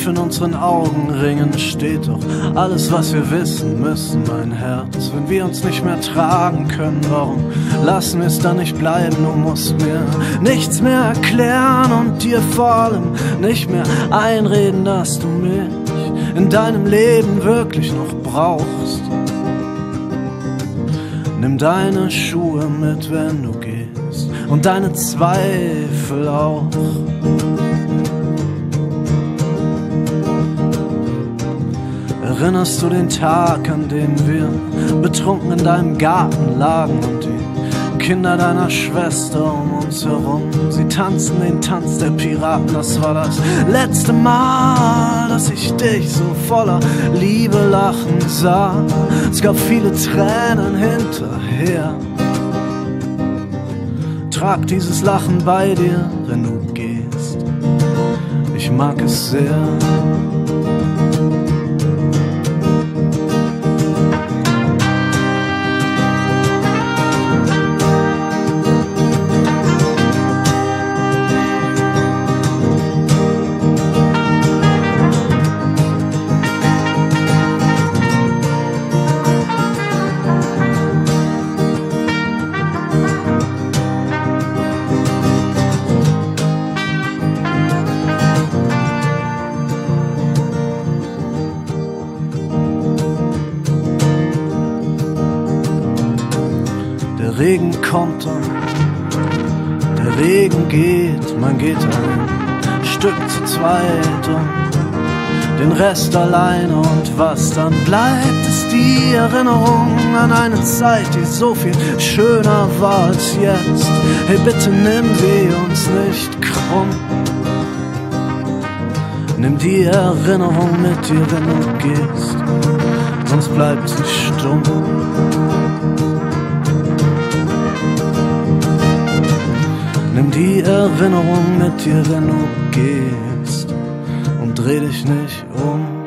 tief in unseren Augenringen steht doch alles, was wir wissen müssen, mein Herz. Wenn wir uns nicht mehr tragen können, warum lassen wir es dann nicht bleiben? Du musst mir nichts mehr erklären und dir vor allem nicht mehr einreden, dass du mich in deinem Leben wirklich noch brauchst. Nimm deine Schuhe mit, wenn du gehst, und deine Zweifel auch. Erinnerst du den Tag, an dem wir betrunken in deinem Garten lagen und die Kinder deiner Schwester um uns herum? Sie tanzten den Tanz der Piraten, das war das letzte Mal, dass ich dich so voller Liebe lachen sah. Es gab viele Tränen hinterher. Trag dieses Lachen bei dir, wenn du gehst. Ich mag es sehr. Der Regen kommt und der Regen geht, man geht ein Stück zu zweit und den Rest alleine. Und was dann bleibt, ist die Erinnerung an eine Zeit, die so viel schöner war als jetzt. Hey, bitte nimm sie uns nicht krumm. Nimm die Erinnerung mit dir, wenn du gehst, sonst bleibt sie stumm. Nimm die Erinnerung mit dir, wenn du gehst, und dreh dich nicht um.